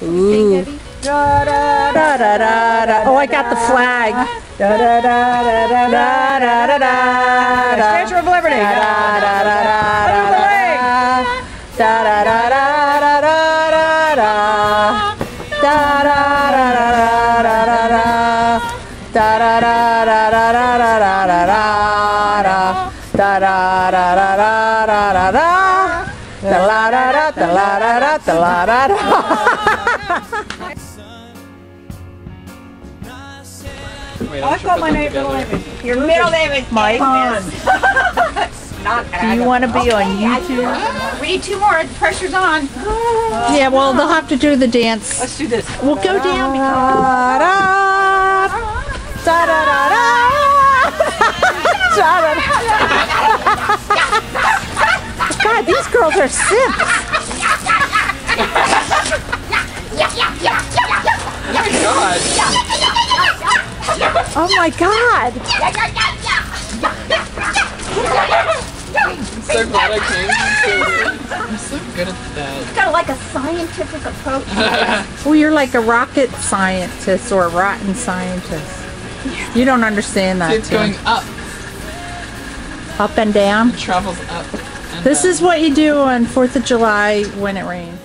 Ooh. Da, da, da, da, da, da. Oh, I got the flag. Da, da, da, da, da, da, da, da, da. Statue of Liberty. Da, da, da, da, da, da, da, da, da, da, da, da. Da, da, da, da, da, da, da. Da, da, da, da, da, da, da, da, da, da. Da, da, da, da, da, da, da, da. Da, la, da, da, da, la, da, da, da, la, da, da. I've got my name, middle name. Your middle name is Mike. Do you want to be on YouTube? We need 2 more. The pressure's on. Yeah, well, they'll have to do the dance. Let's do this. We'll go down. God, these girls are simps. Oh my God. I'm so glad I came. I'm so good at that. It's kind of like a scientific approach. Well, you're like a rocket scientist or a rotten scientist. You don't understand that. It's going up. Up and down? It travels up. This is what you do on 4th of July when it rains.